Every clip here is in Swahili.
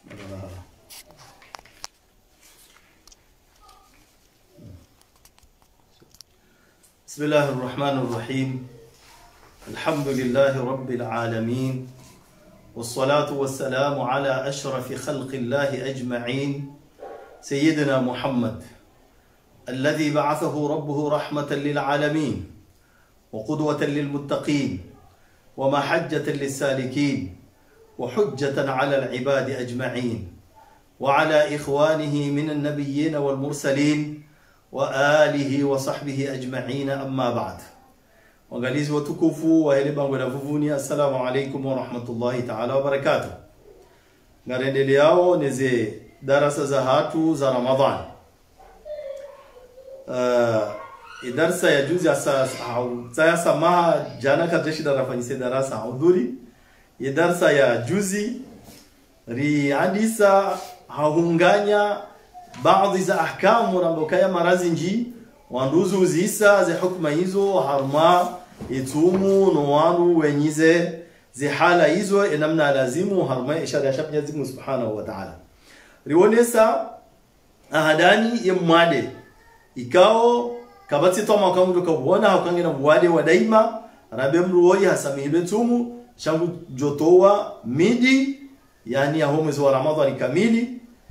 بسم الله الرحمن الرحيم. الحمد لله رب العالمين، والصلاة والسلام على أشرف خلق الله أجمعين، سيدنا محمد الذي بعثه ربه رحمة للعالمين وقدوة للمتقين ومحجة للسالكين وحجة على العباد أجمعين، وعلى إخوانه من النبيين والمرسلين وآله وصحبه أجمعين. أما بعد. وغاليز وتكفوا وهلبا ونففوني. السلام عليكم ورحمة الله تعالى وبركاته. نرندلياو نزي درس زهاتو za Ramadhan. Darasa ya juzi saya samaha jana kajeshi darafanyise darasa hudhuri. Darasa ya juzi ri hadisa haunganya baadhi za ahkamu rambokaya marazi nji wanduzu zisa ze hukma hizo harma itumu no wanu wenyize ze hala hizo enamna lazimu harma ishara ya Mwenyezi Mungu Subhanahu wa Ta'ala. Rionesa ahadani yemwade ikao kabati toma kamundo kabona hakangena mwade wa daima rabe mruoi hasamihilwe tumu shangu jotowa midi yani ya mwezi wa Ramadhani kamili.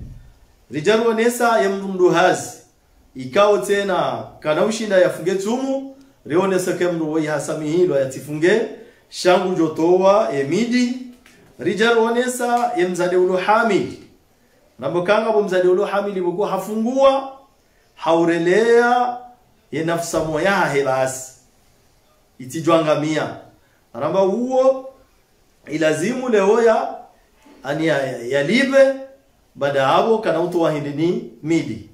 Rijalu wanesa ya mduhazi ikao tena kana ushinda yafunge tumu rionesa ke mruoi hasamihilwa yatifunge shangu jotowa emidi. Rijalu wanesa ya mzade ulu hamili nambokanga bo mzade ulu hamili buku hafungua haurelea ye nafsa moya hebasi itijwangamia aramba huo ilazimu leoya ani yalibe baada hapo kana utu wahindini midi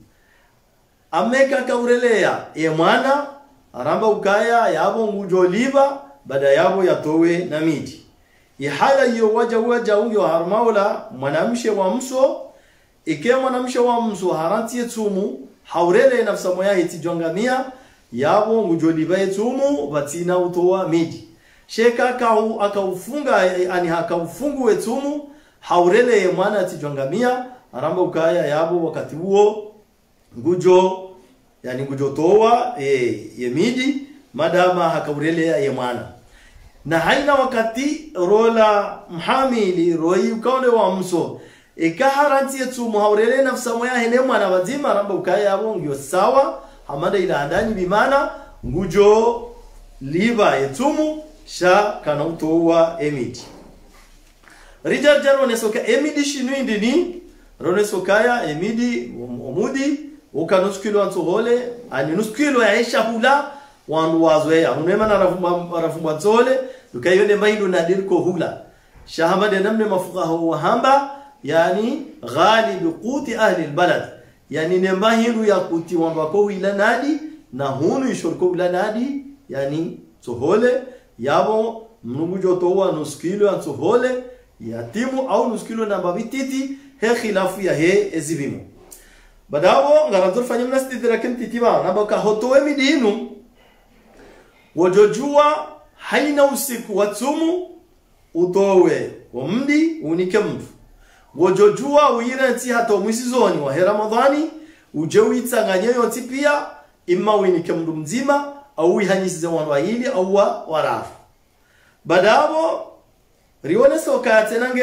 ameka kaurelea ye mwana aramba ukaya yabo ngujoliba baada yabo yatowe na midi ye hala hiyo waja unge wa harmaula mwanamshe wa mso ike mwanamshe wa mso haranti yetumu haurele nafsa moya itijwangamia yabo ngujoliba yetumu batina utowa midi sheka akaufunga ani hakaufungu wetumu haurele mwana itijwangamia aramba ukaya yabo wakati huo ngujo yani ngujo towa ye midi madama hakaurele ye mwana na haina wakati rola mhamili roi ukaone wa mso ikaharanti yetumu haurele nafsa moya hene mwana wazima aramba ukaya yabo ngyo sawa hamada ila andani bimana ngujo liba yetumu sha kana utowa emidi. Rijal jaro nesoka emidi shinu indini ronesokaya emidi omudi ukanuskilo antohole ani nuskilo ya isha hula wandu wazoea unema na rafumba zole dukayone maindu nadirko hula shahamade namne mafuqaha wa hamba yani ghalib quti ahli albalad yani nemba hindu ya kuti wandu wako ila nadi na hunu ishorko ila nadi yani tohole yabo mnugujo towa nuskilo antohole yatimu au nuskilo na babititi he khilafu ya he ezibimu badabo ngarazur fanyim nastidirakin titiba nabaka hotowe midinu wajojua haina usiku watumu utowe umdi unike mtu wajojua uiranti hata mwisizoni wa Ramadhani ujewitsanganye yoti pia imma winike mtu mzima au wihanyisize wandu wahili au warafu badabo rione soka tenange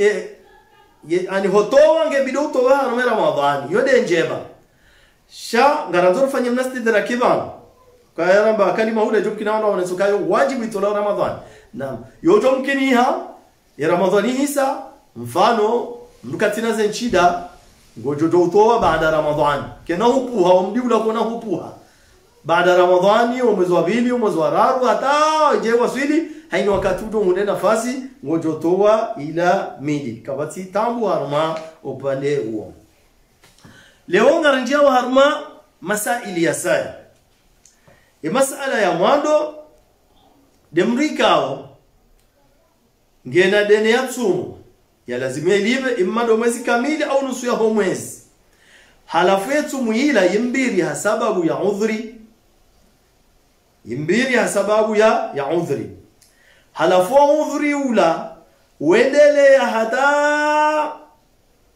ani hotowa nge bidu to wa Ramadhani yode njema sha ngarazor fanyim nastidira kiban kaya ramba kalima hule jumkina wana sokayo wajibu itola Ramadhani na yoto mkiniha ya Ramadhani hisa mfano mkatina zenchida ngojojo utowa baada Ramadhani kena hupuha umdiula kona hupuha baada Ramadhani mwezi wa pili mwezi wa raru hata je wasili haini wakati uto hunde nafasi ngojotowa ila midi kabati tambu harma upande huo. Leo ngaranjia wa harma masaili ya saya masala ya mwando demrikao ngena dene ya tsumu ya lazima ilive imma do mwezi kamili au nusu ya mwezi halafu yetu muila yimbiri hasababu ya udhri yimbiri hasababu ya udhri halafu udhri ula uendelea hata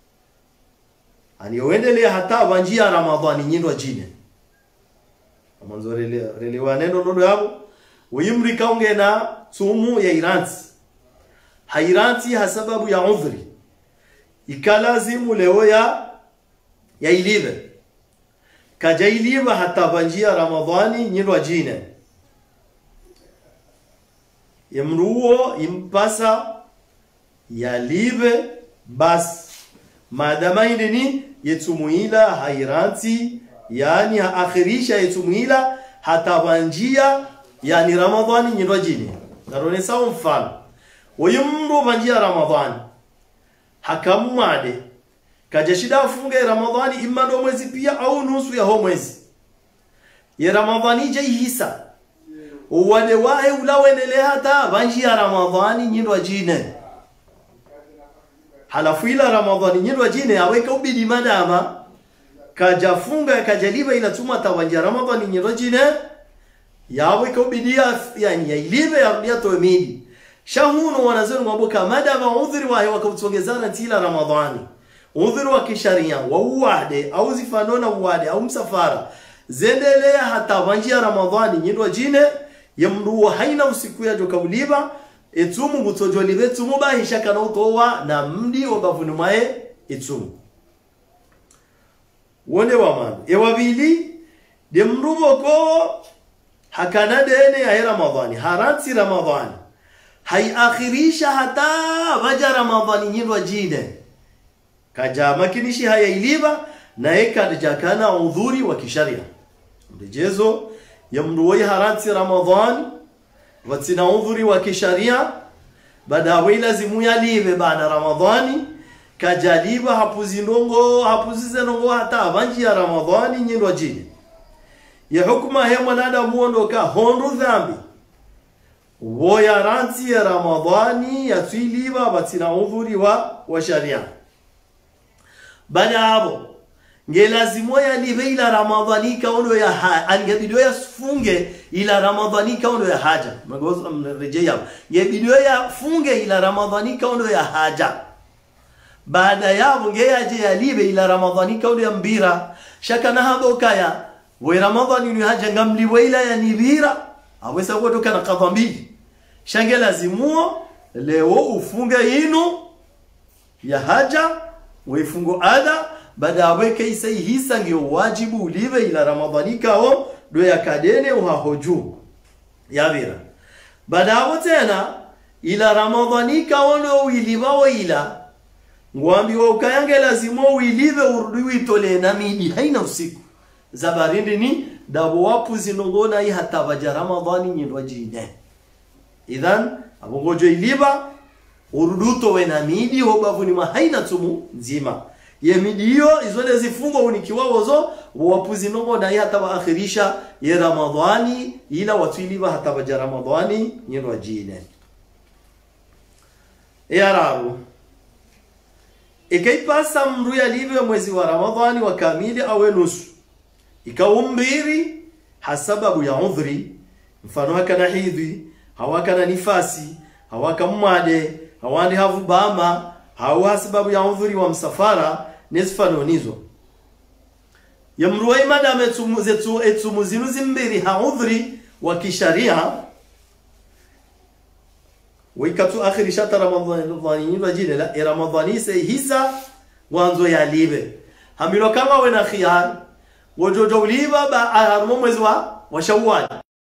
ani uendelea hata banjia Ramadhani nyindwa jine mwanzo relewa neno nono yabo uyimri kaunge na sumu ya iranti hairanti hasababu ya udhri ikalazimu leo ya ilive kaja ilive hata banjia Ramadhani nyindwa jine yamruo impasa ya live bas madama indeni yetumuila hairanti yani haakhirisha yetumuila hata banjia yani Ramadhani nyindwa jine narone sawa mfano wayumru banjia Ramadhani hakamwade kaja shida afunge Ramadhani imma ndo mwezi pia au nusu ya mwezi ya Ramadhani je hisa wale wae ulawendelea hata banjia Ramadhani nyindwa jine halafu ila Ramadhani nyindwa jine aweka ubidi madama kajafunga kajaliba ila tuma tabanjia Ramadhani nyindwa jine yaweka ubidi yani ya ilive ya toemidi shahuno wanazuru mwaboka madama udhuri wae wakautongezana tila Ramadhani udhuri wa kisharia wa uwade au zifanona uwade au msafara zendelea hata banjia Ramadhani nyindwa jine yamruwa haina usiku ya joka uliba etumu gutojo libe tumu bahisha kana utowa na mdi obavuni mae etumu wone wa manu ewabili demrubo ko hakana dene ya Ramadhani haranti Ramadhani hai akhirisha hata baja Ramadhani nyindwa jine kaja makinishi haya iliba na eka jakana udhuri wa kisharia mrejezo yamruwa haranti Ramadhani watina udhuri wa kisharia badawi lazimu yalive baada Ramadhani kajaliba hapuzize nongo hata banji ya Ramadhani nyindwa jini ya hukuma he mwanadamu ondoka hondo dhambi woya ranti ya Ramadhani ya tuiliba batina udhuri wa sharia baada hapo ngelazimu yalive ila Ramadhani kaundo ya angebidio ya funge ila Ramadhani kaundo ya haja magozo mrejea ngebidio ya funge ila Ramadhani kaundo ya haja baada ya ngeaje yalive ila Ramadhani kaundo ya mbira shaka na habo kaya we Ramadhani ni haja ngamliwe ila ya nibira awesa kutoka na kadha mbili shange lazimu leo ufunge inu ya haja wefungo ada baada weke isai hisa ngio wajibu ulive ila Ramadhani kao do ya kadene uhahoju yavira baada tena ila Ramadhani kao ndo uiliva ila ngwambi wa ukayange lazima uilive urudi itole na midi haina usiku zabarindi ni dabo wapu zinongona hii hata baja Ramadhani nyindwa jine idhan abongojo iliva uruduto we na midi hobavuni haina tumu nzima yemidi hiyo izole zifungo unikiwa wazo wapuzi nongo na hata waakhirisha ya Ramadhani ila watuiliva hata baja Ramadhani nyindwa jine yararu ikaipasa mru yalive mwezi wa Ramadhani wa kamili au nusu ikaumbiri hasababu ya udhri mfano hakana hidhi hawakana nifasi hawaka mwade hawandi havu bama hawa sababu ya udhuri wa msafara nesfano nizo yamruwa madame etumu zinu zimbiri ha udhuri wa kisharia wikatu akhirisha Ramadhani nyindwa jine la Ramadhani se hisa wanzo ya libe hamilo kama wena khiyar wojojo uliba ba aharmo mwezi wa Shawwal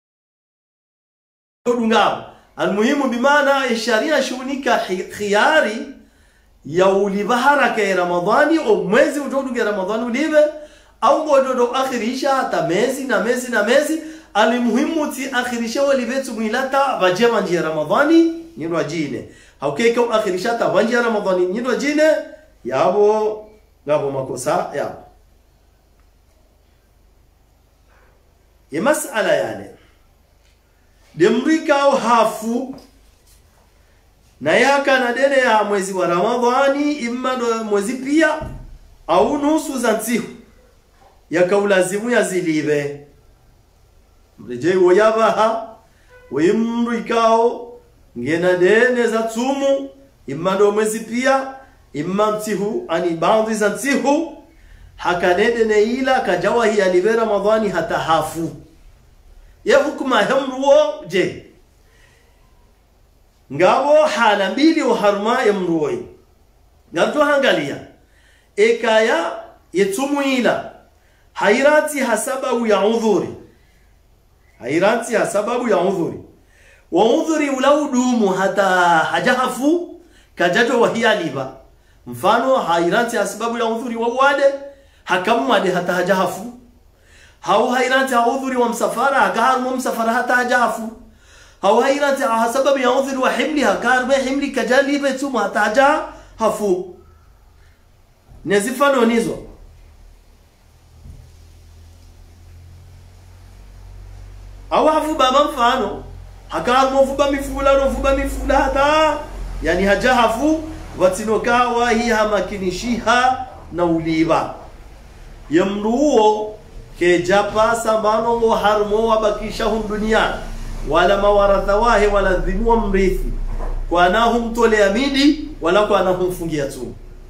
dunga almuhimu bimana sharia shunika khiyari ya uliba haraka ya Ramadhani au mwezi ujoduge Ramadhani ulibe au wojojo akhirisha hata mezi alimuhimu ti akhirisha walibetu mwilata bajema njia Ramadhani nyindwa jine haukeka akhirisha hata banjia Ramadhani nyindwa jine yabo ngabo makosa yabo ya masala yani demrika au hafu na yaka na dene ya mwezi wa Ramadhani imma mwezi pia au nusu za ntihu yakaulazimu yazilibe mrejei woyabaha wimrikao ngena dene za tumu imma mwezi pia imma ntihu ani baadhi za ntihu hakanede ne ila kajawa hiya libe Ramadhani hata hafu ya hukuma hemruo je ngabo hala mbili uharma yamruoi ngabto hangalia ekaya yetumu ila hairati hasababu ya udhuri hairati hasababu ya udhuri wa udhuri ulaudumu hata hajahafu kajato wahia liba mfano hairati hasababu ya udhuri wa wade hakamwade hata hajahafu hau hairati udhuri wa msafara hakaharu msafara hata hajahafu hau hairati hasababu ya udhuri wa himli hakaharu himli kajali betumu hata hajahafu nezifano nizo awafu baba mfano hakaharu mfuba mifula hata yani hajahafu watinokawa hii hamakinishiha na uliba yamruo ke japa sambano ngo harmo wabakisha hum dunia wala mawaratha wahe wala dhimwa mrithi kwa anahum tole amidi wala kwa anahum fungia tu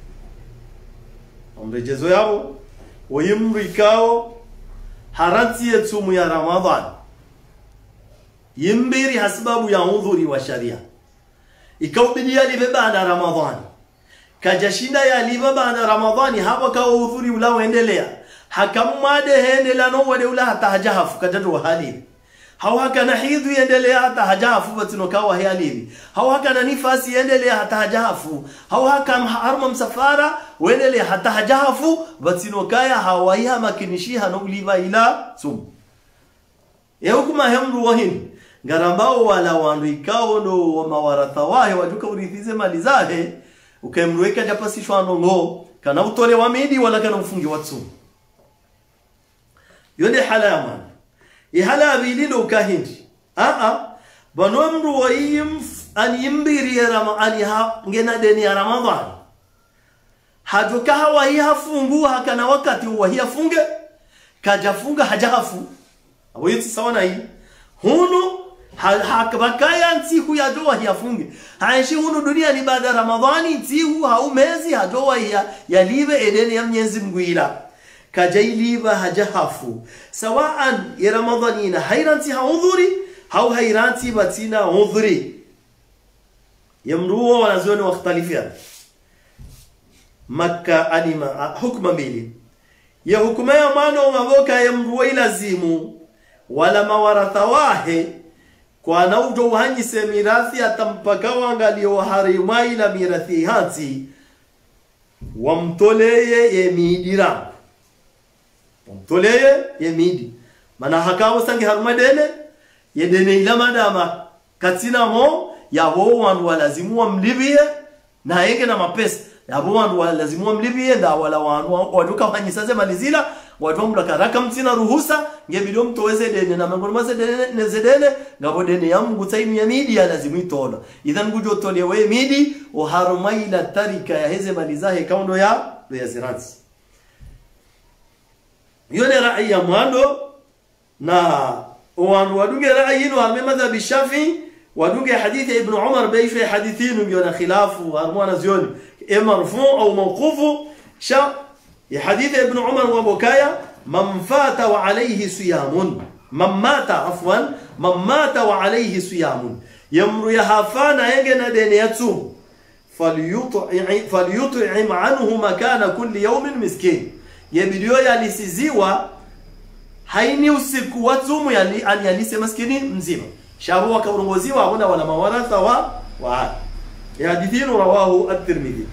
omrejezo yao wayimrikao haranti yetumu ya Ramadhan yimbiri hasbabu ya udhuri wa sharia ikaubidia libe baada Ramadhani kajashinda ya libe baada Ramadhani hapo ka udhuri ulaoendelea hakamade hendela no wale ula hata hajahafu kajatu hali hawaka na hidhu endelea hata hajahafu batinokawa hali hawaka na nifasi endelea hata hajahafu hawaka harma msafara wendelea hata hajahafu batinokaya hawaiha makinishiha no uliva ila sum ya hukuma hemru wahin garambao wala wandu ikao no wa mawaratha wahe wajuka urithize mali zahe ukemrueka japasishwa nongo kana utole wa midi wala kana ufungi watsu yone hala yaman ihala bililo kahindi banwamru wa an yimbiri aliha ngena deni ya Ramadhan hajuka hawa hii hafungu hakana wakati wa hii afunge kajafunga hajahafu abo yiti sawa na hii hunu hakabakaya ntihu ya doa hii afunge haishi hunu dunia ni baada Ramadhani ntihu haumezi hadoa ya libe edeni ya Mwenyezi Mungu ila kajailiba hajahafu sawaan ya Ramadhanina hairanti haudhuri au hairanti batina udhuri yamruwa wanazuoni wakhtalifiana Makka alima hukma mbili ya hukuma ya mano maboka yamruwa ilazimu wala mawaratha wahe kwa naujo uhanyise mirathi atampaka wangalio harima ila mirathi hati wamtoleye yemidira wamtoleye yemidi mana hakawo sangi haruma dene yedene ila madama katina mo yabo wandu walazimu wamlibie na yenge na mapesa yabo wandu walazimu wamlibie da wala wandu waduka wanyisa malizila watu mlaka rakamtina ruhusa ngebido mtoweze dene na mangoro maze dene nezedene ngabo dene ya Mungu taimu ya midi ya lazimu itola idhan gujo tole we midi o harumaila tarika ya heze malizahe kaundo ya zirati yone rai ya mwando na wandu wadunge rai ino harme madhhabi Shafi wadunge hadithi ibn Umar baishe hadithinu yona khilafu harmwana zioni marfu au mawqufu sha ya hadithi ibn Umar wa Bukaya man fata wa alayhi siyamun man mata wa alayhi siyamun yamru yahafana yenge na deni yatu falyut'im anhu makana kulli yawmin miskin yebidio yalisiziwa haini usiku watumu yalise maskini mzima shabu wakarongoziwa huna wala mawaratha wa ya hadithinu rawahu at-Tirmidhi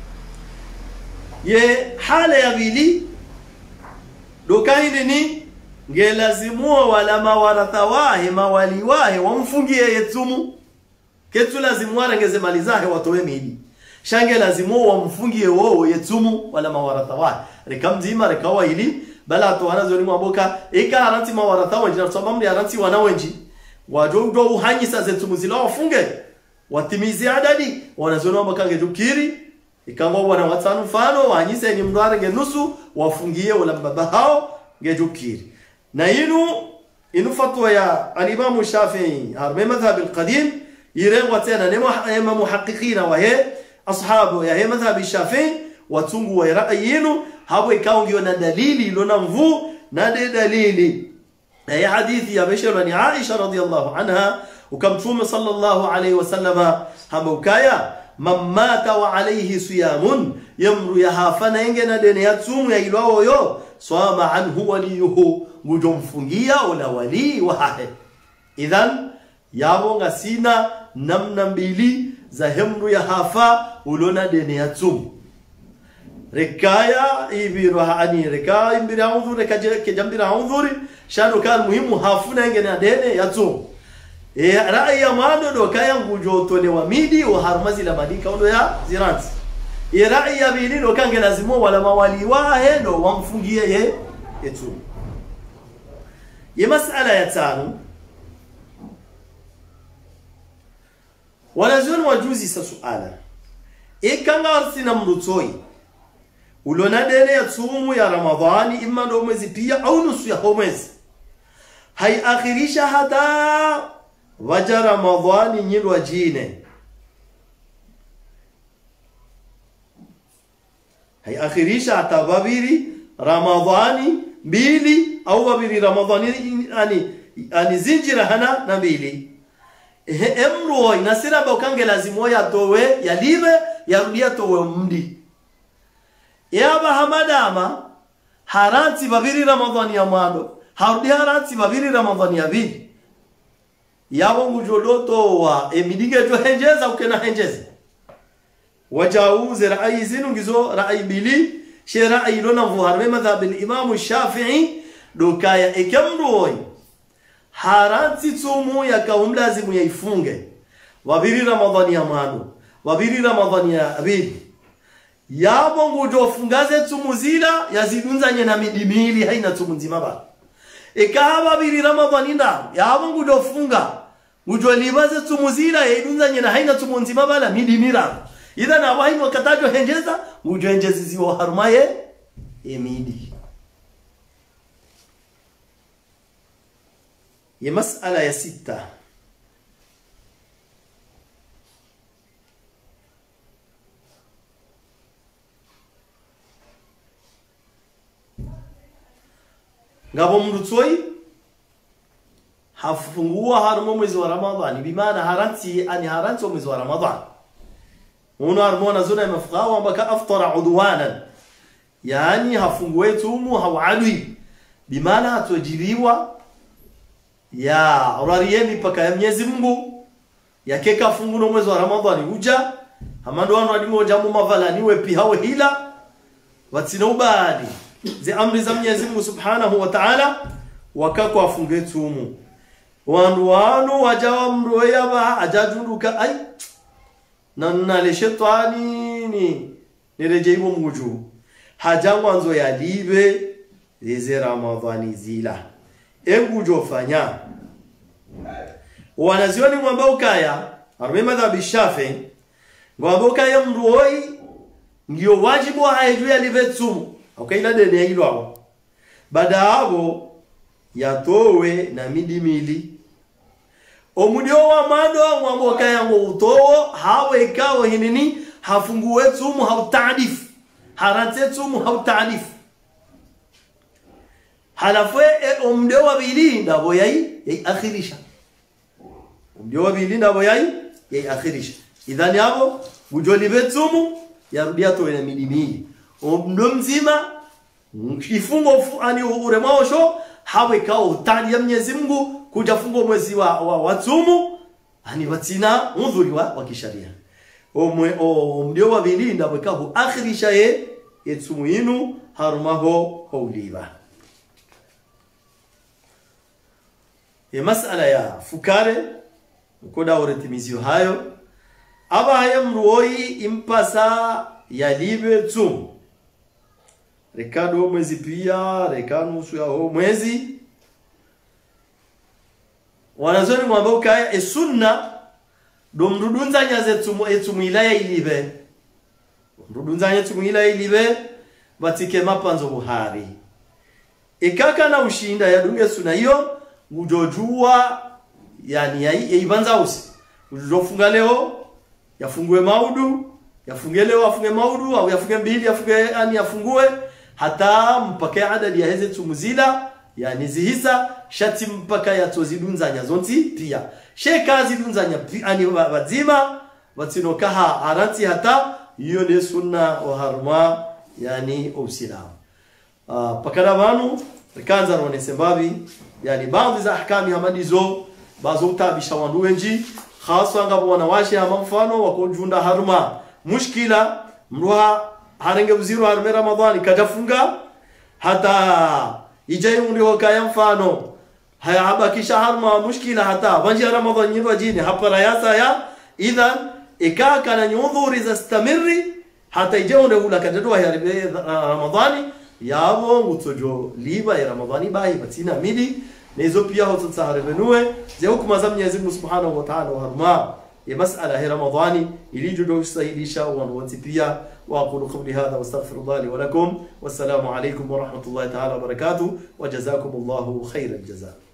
ye hala ya bili dokahini ni ngelazimua wala mawaratha wahe mawali wahe wamfungie yetumu ketu lazimua rengeze malizahe watowe midi shange lazimua wamfungie wao yetumu wala mawaratha wahe rekamzima rekawa hili bala to wanazo mwaboka eka haranti mawaratha wenji na tusomamli haranti wanawenji wajodo uhanyisa zetumu zila wafunge watimizi adadi wanazo mwaboka ngejukiri ikangwa wana watano mfano wanyise ni mdware ngenusu wafungie wala baba hao ngejukiri na inu fatwa ya al-Imam Shafi'i harme madhhab al-qadim يرين وتنا نما محققين وهي أصحابه يا هي مذهب الشافعي watungu wa rai yenu hapo ikaongio na dalili ilona mvu na dalili ya hadithi ya bashara ni Aisha radhiyallahu anha ukamtume sallallahu alayhi wasallam hamukaya mamata wa alayhi siyamun yamru yahafana ingena deni yatsumu ya ilwao yo swama anhu waliyuhu mujomfungia wala wali wahe idhan yabo ngasina namna mbili za hemru ya hafa ulona deni yatsumu rekaya ibiro ani rekaya imbira haudhuri rekaje jambira haudhuri shano kan muhimu hafuna ingena deni yatsumu rai ya mando do kaya ngujo tolewa midi wa harmazi la madika ndo ya ziranti rai ya bili do kange lazimo wala mawali wahe ndo wamfungie ye etu ye masala ya tano wanazuoni wajuzi sa suala ikanga arsina mrutoi ulona dene ya tsumu ya Ramadhani imma ndo mwezi pia au nusu ya mwezi hai akhirisha hata waja Ramadhani nyilwa jine hai akhirisha hata babiri Ramadhani mbili au babiri Ramadhani ani zinjira hana na mbili emro inasira bokange lazimo ya towe ya live ya rudia towe mdi yaba hamadama haranti babiri Ramadhani ya mwando harudi haranti babiri Ramadhani ya bili yabo mujoloto wa emidige to henjeza ukena henjeza wajauze rai zinu ngizo rai bili she rai lona mvuharme madhhab al-Imam Shafi'i dokaya ikamroi haranti tsumu ya kaumlazimu yaifunge wabiri Ramadhani ya mano wabiri Ramadhani ya abili yabo ngujofungaze tsumu zila yazidunzanye na midimili haina tsumu nzima ba ikaba biri Ramadhani nda yabo ngujofunga ngujolibaze tumuzila yidunzanye na haina tumunzima bala midimira idha abahi wakatajo henjeza ngujenjezi wa harumaye emidi ya masala ya 6 ngabo mrutsoi hafungua harumo mwezi wa Ramadhani bimaana haranti ani haranti mwezi wa Ramadhani uno harmona zuna mafqawa ambaka aftara udwanan yani hafungue tumu hawalwi bimaana atojiliwa ya urarieni paka ya Mwenyezi Mungu yakeka funguno mwezi wa Ramadhani uja hamando wanu adimo jamu mavala niwe pihawe hila watina ubadi zi amri za Mwenyezi Mungu subhanahu wa ta'ala wakako afungue tumu wanu wajawa mroya ba ajajuruka ai nanale shetani nirejeibo muju hajangwanzo ya libe zeze Ramadhani zila engujo fanya wanazioni mwamba ukaya arme madhhabi Shafi mwamba ukaya mroi ndio wajibu haiju ya libe tsumu ukaila dene hilo hapo baada hapo yatowe na midimili omudio wa mado mwamboka yango utowo hawe ikawo hinini hafunguwe tumu hautadif harante tumu hautadif halafwe omudio wa bili ndabo yai akhirisha omudio wa bili ndabo yai akhirisha idhani hapo ujolibe tumu yarudia towe na midimili omudio mzima ifungo ani uremao sho hawe kao utani ya Mwenyezi Mungu kuja fungo mwezi wa tsumu ani watina udhuri wa kisharia mdio wa bili ndabo kao akhirisha tsumu inu harumaho hauliba masala ya fukare ukoda uretimizio hayo aba haya mruoi impasa ya libe tsumu rekado mwezi pia rekano nusu ya mwezi wanazoni mwambao kaya sunna domrudunzanya zetumu etumu ilaya ilibe mrudunzanya tumu ilaya ilibe batike mapanzo buhari ikaka na ushinda ya dunge sunna hiyo ujojua yani ibanza usi ujofunga leo yafungue maudu yafunge leo afunge maudu au yafunge mbili yafungue hata mpaka adadi ya heze tumuzila yani zihisa shati mpaka ya tozidunzanya zonti pia shekazi dunzanya ani wazima watinokaha aranti hata hiyo ni sunna wa harma yani usilam pakana banu kanza rone sembabi yani baadhi za ahkami hamadizo bazo utabisha wandu wenji khaswa ngabo wanawashe ama mfano wakojunda harma mushkila mruha harenge uziru harme ramadhani kajafunga hata ijai undio kaya mfano haya habakisha harma mushkila hata banji ramadhani nyirwa jini hapa rayasa ya idhan ikaka na nyudhuri za stamiri hata ijai undio kadadwa ya ramadhani yabo mutojo liba ya ramadhani bai batina midi nezo pia hotsatsa harebenue ze hukuma za Mwenyezi Mungu Subhanahu wa Ta'ala harma ya mas'ala ya ramadhani ilijudo kusaidia wanawati pia wa aqulu qawli hadha wastaghfirullah li wa lakum wassalamu alaykum wa rahmatullahi ta'ala wa barakatuh wa jazakumullahu khairal jazaa.